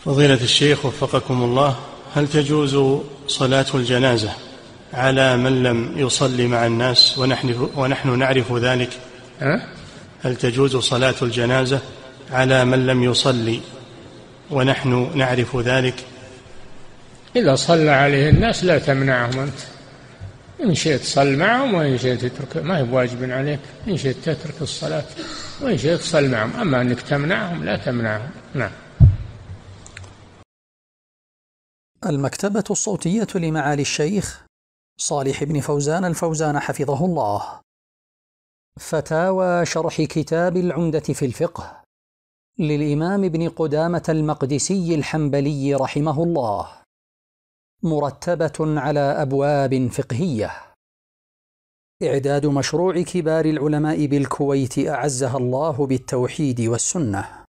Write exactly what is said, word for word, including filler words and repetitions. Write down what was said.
فضيلة الشيخ وفقكم الله، هل تجوز صلاة الجنازة على من لم يصلي مع الناس ونحن, ونحن نعرف ذلك؟ أه؟ هل تجوز صلاة الجنازة على من لم يصلي ونحن نعرف ذلك؟ إذا صلى عليه الناس لا تمنعهم أنت، إن شئت صل معهم وإن شئت تترك، ما هي بواجب عليك، إن شئت تترك الصلاة وإن شئت صل معهم، أما أنك تمنعهم لا تمنعهم. نعم. المكتبة الصوتية لمعالي الشيخ صالح بن فوزان الفوزان حفظه الله. فتاوى شرح كتاب العمدة في الفقه للإمام ابن قدامة المقدسي الحنبلي رحمه الله، مرتبة على أبواب فقهية. إعداد مشروع كبار العلماء بالكويت أعزها الله بالتوحيد والسنة.